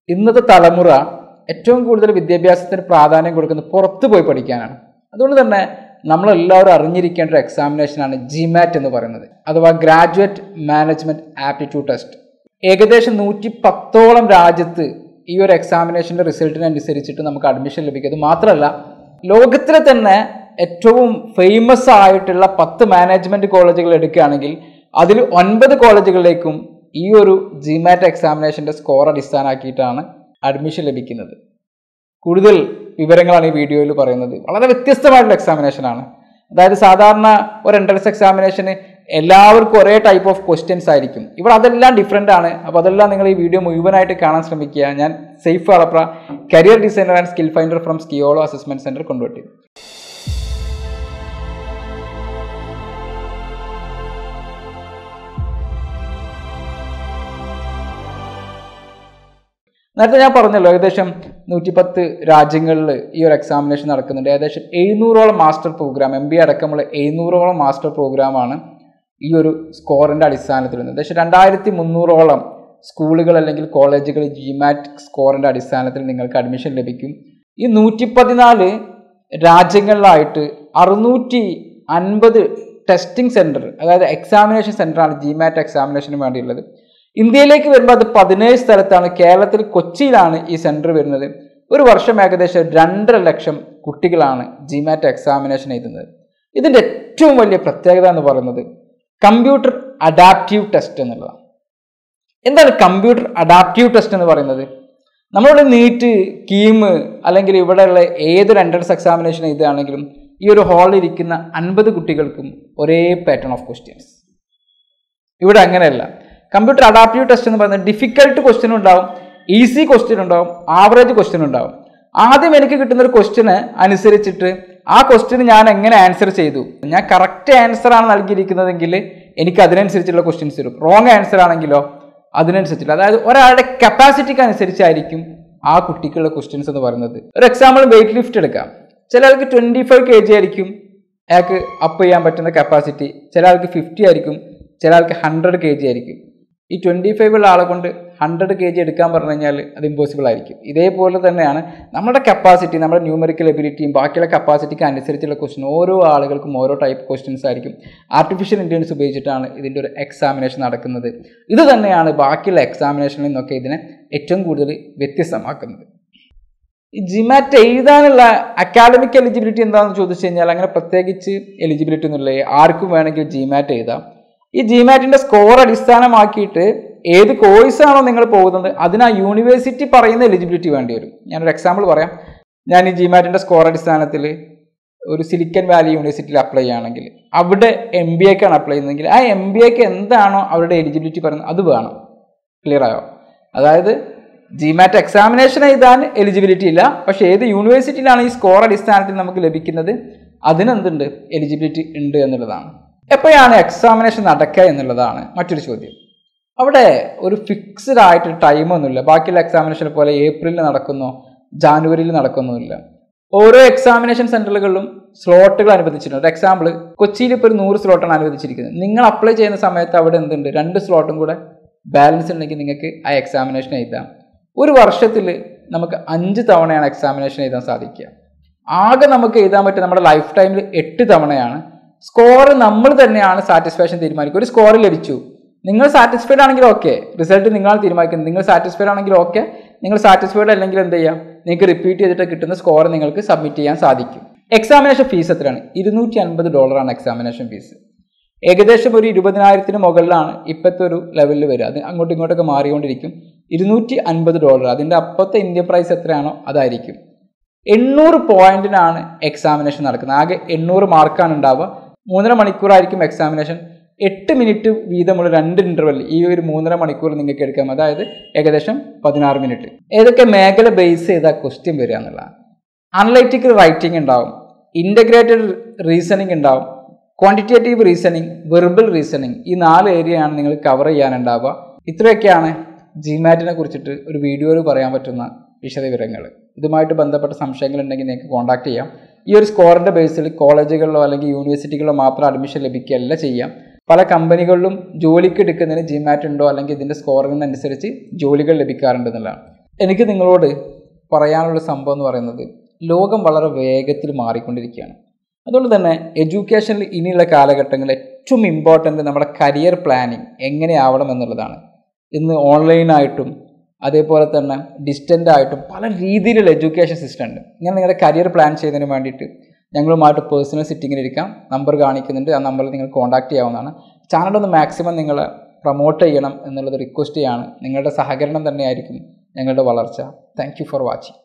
ഇന്നത്തെ തലമുറ ഏറ്റവും കൂടുതൽ വിദ്യാഭ്യാസത്തിന് പ്രാധാന്യം കൊടുക്കുന്നത് പുറത്തു പോയി പഠിക്കാനാണ്. അതുകൊണ്ട് തന്നെ നമ്മളെല്ലാവരും അറിഞ്ഞിരിക്കേണ്ട ഒരു എക്സാമിനേഷനാണ് GMAT എന്ന് പറയുന്നത്, അഥവാ ഗ്രാജുവേറ്റ് മാനേജ്മെൻറ്റ് ആപ്റ്റിറ്റ്യൂഡ് ടെസ്റ്റ്. ഏകദേശം 110ഓളം രാജ്യത്ത് ഈ ഒരു എക്സാമിനേഷൻ്റെ റിസൾട്ടിനനുസരിച്ചിട്ട് നമുക്ക് അഡ്മിഷൻ ലഭിക്കും. അത് മാത്രമല്ല, ലോകത്തിലെ തന്നെ ഏറ്റവും ഫേമസ് ആയിട്ടുള്ള 10 മാനേജ്മെൻറ്റ് കോളേജുകൾ എടുക്കുകയാണെങ്കിൽ അതിൽ 9 കോളേജുകളിലേക്കും ഈ ഒരു GMAT എക്സാമിനേഷൻ്റെ സ്കോർ അടിസ്ഥാനമാക്കിയിട്ടാണ് അഡ്മിഷൻ ലഭിക്കുന്നത്. കൂടുതൽ വിവരങ്ങളാണ് ഈ വീഡിയോയിൽ പറയുന്നത്. വളരെ വ്യത്യസ്തമായിട്ടുള്ള എക്സാമിനേഷനാണ്. അതായത് സാധാരണ ഒരു എൻട്രൻസ് എക്സാമിനേഷന് എല്ലാവർക്കും ഒരേ ടൈപ്പ് ഓഫ് ക്വസ്റ്റ്യൻസ് ആയിരിക്കും. ഇവിടെ അതെല്ലാം ഡിഫറെൻ്റ് ആണ്. അപ്പോൾ അതെല്ലാം നിങ്ങൾ ഈ വീഡിയോ മുഴുവനായിട്ട് കാണാൻ ശ്രമിക്കുക. ഞാൻ Saif Valapra, career designer and skill finder from Skiyolo assessment centre, Kondotty. നേരത്തെ ഞാൻ പറഞ്ഞല്ലോ, ഏകദേശം 110 രാജ്യങ്ങളിൽ ഈ ഒരു എക്സാമിനേഷൻ നടക്കുന്നുണ്ട്. ഏകദേശം 700ഓളം മാസ്റ്റർ പ്രോഗ്രാം, MBA അടക്കമുള്ള 700ഓളം മാസ്റ്റർ പ്രോഗ്രാമാണ് ഈ ഒരു സ്കോറിൻ്റെ അടിസ്ഥാനത്തിൽ വരുന്നത്. ഏകദേശം 2300ഓളം സ്കൂളുകൾ അല്ലെങ്കിൽ കോളേജുകൾ GMAT സ്കോറിൻ്റെ അടിസ്ഥാനത്തിൽ നിങ്ങൾക്ക് അഡ്മിഷൻ ലഭിക്കും. ഈ 114 രാജ്യങ്ങളിലായിട്ട് 650 ടെസ്റ്റിംഗ് സെൻറ്റർ, അതായത് എക്സാമിനേഷൻ സെൻറ്ററാണ് GMAT എക്സാമിനേഷന് വേണ്ടിയുള്ളത്. ഇന്ത്യയിലേക്ക് വരുമ്പോൾ അത് 17 സ്ഥലത്താണ്. കേരളത്തിൽ കൊച്ചിയിലാണ് ഈ സെൻറ്റർ വരുന്നത്. ഒരു വർഷം ഏകദേശം 2.5 ലക്ഷം കുട്ടികളാണ് GMAT എക്സാമിനേഷൻ എഴുതുന്നത്. ഇതിൻ്റെ ഏറ്റവും വലിയ പ്രത്യേകത എന്ന് പറയുന്നത് കമ്പ്യൂട്ടർ അഡാപ്റ്റീവ് ടെസ്റ്റ് എന്നുള്ളതാണ്. എന്താണ് കമ്പ്യൂട്ടർ അഡാപ്റ്റീവ് ടെസ്റ്റ് എന്ന് പറയുന്നത്? നമ്മളുടെ നീറ്റ്, കീം അല്ലെങ്കിൽ ഇവിടെയുള്ള ഏതൊരു എൻട്രൻസ് എക്സാമിനേഷൻ എഴുതുകയാണെങ്കിലും ഈ ഒരു ഹാളിൽ ഇരിക്കുന്ന 50 കുട്ടികൾക്കും ഒരേ പാറ്റേൺ ഓഫ് ക്വസ്റ്റ്യൻസ്. ഇവിടെ അങ്ങനെയല്ല. കമ്പ്യൂട്ടർ അഡാപ്റ്റീവ് ടെസ്റ്റ് എന്ന് പറയുന്നത് ഡിഫിക്കൽട്ട് ക്വസ്റ്റ്യൻ ഉണ്ടാവും, ഈസി ക്വസ്റ്റ്യൻ ഉണ്ടാവും, ആവറേജ് ക്വസ്റ്റ്യൻ ഉണ്ടാവും. ആദ്യം എനിക്ക് കിട്ടുന്ന ഒരു ക്വസ്റ്റ്യന് അനുസരിച്ചിട്ട് ആ ക്വസ്റ്റ്യന് ഞാൻ എങ്ങനെ ആൻസർ ചെയ്തു, ഞാൻ കറക്റ്റ് ആൻസർ ആണ് നൽകിയിരിക്കുന്നതെങ്കിൽ എനിക്ക് അതിനനുസരിച്ചുള്ള ക്വസ്റ്റ്യൻസ് വരും. റോങ് ആൻസർ ആണെങ്കിലോ അതിനനുസരിച്ചില്ല. അതായത് ഒരാളുടെ കപ്പാസിറ്റിക്ക് അനുസരിച്ചായിരിക്കും ആ കുട്ടിക്കുള്ള ക്വസ്റ്റ്യൻസ് എന്ന് പറയുന്നത്. ഒരു എക്സാമ്പിൾ വെയിറ്റ് ലിഫ്റ്റ് എടുക്കാം. ചില ആൾക്ക് 25 kg ആയിരിക്കും അയാൾക്ക് അപ്പ് ചെയ്യാൻ പറ്റുന്ന കപ്പാസിറ്റി, ചില ആൾക്ക് 50 ആയിരിക്കും, ചില ആൾക്ക് 100 kg ആയിരിക്കും. ഈ 25 ഉള്ള ആളെ കൊണ്ട് 100 kg എടുക്കാൻ പറഞ്ഞു കഴിഞ്ഞാൽ അത് ഇമ്പോസിബിൾ ആയിരിക്കും. ഇതേപോലെ തന്നെയാണ് നമ്മുടെ കപ്പാസിറ്റി, നമ്മുടെ ന്യൂമറിക്കൽ എബിലിറ്റിയും ബാക്കിയുള്ള കപ്പാസിറ്റിക്ക് അനുസരിച്ചുള്ള ക്വസ്റ്റ്യൻ ഓരോ ആളുകൾക്കും ഓരോ ടൈപ്പ് ക്വസ്റ്റ്യൻസ് ആയിരിക്കും. ആർട്ടിഫിഷ്യൽ ഇൻ്റലിജൻസ് ഉപയോഗിച്ചിട്ടാണ് ഇതിൻ്റെ ഒരു എക്സാമിനേഷൻ നടക്കുന്നത്. ഇത് തന്നെയാണ് ബാക്കിയുള്ള എക്സാമിനേഷനിൽ നിന്നൊക്കെ ഇതിനെ ഏറ്റവും കൂടുതൽ വ്യത്യസ്തമാക്കുന്നത്. ഈ GMAT എഴുതാനുള്ള അക്കാഡമിക് എലിജിബിലിറ്റി എന്താണെന്ന് ചോദിച്ചു കഴിഞ്ഞാൽ അങ്ങനെ പ്രത്യേകിച്ച് എലിജിബിലിറ്റി ഒന്നുമില്ല. ആർക്കും വേണമെങ്കിൽ GMAT എഴുതാം. ഈ GMATൻ്റെ സ്കോർ അടിസ്ഥാനമാക്കിയിട്ട് ഏത് കോഴ്സാണോ നിങ്ങൾ പോകുന്നത് അതിന് ആ യൂണിവേഴ്സിറ്റി പറയുന്ന എലിജിബിലിറ്റി വേണ്ടി വരും. ഞാനൊരു എക്സാമ്പിൾ പറയാം. ഞാൻ ഈ GMATൻ്റെ സ്കോർ അടിസ്ഥാനത്തിൽ ഒരു സിലിക്കൺ വാലി യൂണിവേഴ്സിറ്റിയിൽ അപ്ലൈ ചെയ്യുകയാണെങ്കിൽ അവിടെ MBAക്കാണ് അപ്ലൈ ചെയ്യുന്നതെങ്കിൽ ആ MBAക്ക് എന്താണോ അവരുടെ എലിജിബിലിറ്റി പറയുന്നത് അത് വേണം. ക്ലിയർ ആയോ? അതായത് GMAT എക്സാമിനേഷൻ എഴുതാൻ എലിജിബിലിറ്റി ഇല്ല, പക്ഷേ ഏത് യൂണിവേഴ്സിറ്റിയിലാണ് ഈ സ്കോർ അടിസ്ഥാനത്തിൽ നമുക്ക് ലഭിക്കുന്നത് അതിനെന്തുണ്ട്, എലിജിബിലിറ്റി ഉണ്ട് എന്നുള്ളതാണ്. എപ്പോഴാണ് എക്സാമിനേഷൻ നടക്കുക എന്നുള്ളതാണ് മറ്റൊരു ചോദ്യം. അവിടെ ഒരു ഫിക്സ്ഡ് ആയിട്ട് ടൈമൊന്നുമില്ല. ബാക്കിയുള്ള എക്സാമിനേഷനെ പോലെ ഏപ്രിലിൽ നടക്കുന്നോ ജാനുവരിയിൽ നടക്കുന്നൊന്നുമില്ല. ഓരോ എക്സാമിനേഷൻ സെൻറ്ററുകളിലും സ്ലോട്ടുകൾ അനുവദിച്ചിട്ടുണ്ട്. എക്സാമ്പിൾ കൊച്ചിയിൽ ഇപ്പോൾ ഒരു 100 സ്ലോട്ടാണ് അനുവദിച്ചിരിക്കുന്നത്. നിങ്ങൾ അപ്ലൈ ചെയ്യുന്ന സമയത്ത് അവിടെ എന്തുണ്ട്, 2 സ്ലോട്ടും കൂടെ ബാലൻസ് ഉണ്ടെങ്കിൽ നിങ്ങൾക്ക് ആ എക്സാമിനേഷൻ എഴുതാം. ഒരു വർഷത്തിൽ നമുക്ക് 5 തവണയാണ് എക്സാമിനേഷൻ എഴുതാൻ സാധിക്കുക. ആകെ നമുക്ക് എഴുതാൻ പറ്റുക നമ്മുടെ ലൈഫ് ടൈമിൽ 8 തവണയാണ്. സ്കോർ നമ്മൾ തന്നെയാണ് സാറ്റിസ്ഫാക്ഷൻ തീരുമാനിക്കുക. ഒരു സ്കോർ ലഭിച്ചു, നിങ്ങൾ സാറ്റിസ്ഫൈഡ് ആണെങ്കിൽ ഓക്കെ, റിസൾട്ട് നിങ്ങളാണ് തീരുമാനിക്കുന്നത്. നിങ്ങൾ സാറ്റിസ്ഫൈഡ് ആണെങ്കിൽ ഓക്കെ, നിങ്ങൾ സാറ്റിസ്ഫൈഡ് അല്ലെങ്കിൽ എന്ത് ചെയ്യാം, നിങ്ങൾക്ക് റിപ്പീറ്റ് ചെയ്തിട്ട് കിട്ടുന്ന സ്കോർ നിങ്ങൾക്ക് സബ്മിറ്റ് ചെയ്യാൻ സാധിക്കും. എക്സാമിനേഷൻ ഫീസ് എത്രയാണ്? $250 എക്സാമിനേഷൻ ഫീസ്. ഏകദേശം ഒരു 20,000-ന് മുകളിലാണ് ഇപ്പോഴത്തെ ഒരു ലെവലിൽ വരിക. അത് അങ്ങോട്ടും ഇങ്ങോട്ടൊക്കെ മാറിക്കൊണ്ടിരിക്കും. $250. അതിൻ്റെ അപ്പത്തെ ഇന്ത്യൻ പ്രൈസ് എത്രയാണോ അതായിരിക്കും. 800 പോയിന്റിനാണ് എക്സാമിനേഷൻ നടക്കുന്നത്. ആകെ 800 മാർക്കാണ് ഉണ്ടാവുക. 3.5 മണിക്കൂറായിരിക്കും എക്സാമിനേഷൻ. 8 മിനിറ്റ് വീതമുള്ള 2 ഇൻ്റർവെൽ ഈ ഒരു 3.5 മണിക്കൂർ നിങ്ങൾക്ക് എടുക്കാം. അതായത് ഏകദേശം 16 മിനിറ്റ്. ഏതൊക്കെ മേഖല ബേസ് ചെയ്താൽ ക്വസ്റ്റ്യൻ വരിക എന്നുള്ളതാണ്. അനലൈറ്റിക്കൽ റൈറ്റിംഗ് ഉണ്ടാവും, ഇൻ്റഗ്രേറ്റഡ് റീസണിങ് ഉണ്ടാവും, ക്വാണ്ടിറ്റേറ്റീവ് റീസണിങ്, വെർബൽ റീസണിങ്, ഈ 4 ഏരിയയാണ് നിങ്ങൾ കവർ ചെയ്യാനുണ്ടാവുക. ഇത്രയൊക്കെയാണ് GMATനെ കുറിച്ചിട്ട് ഒരു വീഡിയോയിൽ പറയാൻ പറ്റുന്ന വിശദവിവരങ്ങൾ. ഇതുമായിട്ട് ബന്ധപ്പെട്ട സംശയങ്ങളുണ്ടെങ്കിൽ നിങ്ങൾക്ക് കോൺടാക്ട് ചെയ്യാം. ഈ ഒരു സ്കോറിൻ്റെ ബേസിൽ കോളേജുകളിലോ അല്ലെങ്കിൽ യൂണിവേഴ്സിറ്റികളിലോ മാത്രം അഡ്മിഷൻ ലഭിക്കുകയല്ല ചെയ്യാം. പല കമ്പനികളിലും ജോലിക്ക് എടുക്കുന്നതിന് GMAT ഉണ്ടോ അല്ലെങ്കിൽ ഇതിൻ്റെ സ്കോറിനനുസരിച്ച് ജോലികൾ ലഭിക്കാറുണ്ട് എന്നുള്ളതാണ്. എനിക്ക് നിങ്ങളോട് പറയാനുള്ള സംഭവം എന്ന് പറയുന്നത്, ലോകം വളരെ വേഗത്തിൽ മാറിക്കൊണ്ടിരിക്കുകയാണ്. അതുകൊണ്ട് തന്നെ എഡ്യൂക്കേഷനിൽ ഇനിയുള്ള കാലഘട്ടങ്ങളിൽ ഏറ്റവും ഇമ്പോർട്ടൻ്റ് നമ്മുടെ കരിയർ പ്ലാനിങ് എങ്ങനെയാവണം എന്നുള്ളതാണ്. ഇന്ന് ഓൺലൈനായിട്ടും അതേപോലെ തന്നെ ഡിസ്റ്റൻ്റായിട്ടും പല രീതിയിലുള്ള എഡ്യൂക്കേഷൻ സിസ്റ്റം ഉണ്ട്. ഇങ്ങനെ നിങ്ങളുടെ കരിയർ പ്ലാൻ ചെയ്യുന്നതിന് വേണ്ടിയിട്ട് ഞങ്ങളുമായിട്ട് പേഴ്സണൽ സിറ്റിങ്ങിലിരിക്കാം. നമ്പർ കാണിക്കുന്നുണ്ട്, ആ നമ്പറിൽ നിങ്ങൾ കോൺടാക്ട് ചെയ്യാവുന്നതാണ്. ചാനലൊന്ന് മാക്സിമം നിങ്ങൾ പ്രൊമോട്ട് ചെയ്യണം എന്നുള്ളത് റിക്വസ്റ്റ് ചെയ്യാണ്. നിങ്ങളുടെ സഹകരണം തന്നെയായിരിക്കും ഞങ്ങളുടെ വളർച്ച. Thank you for watching.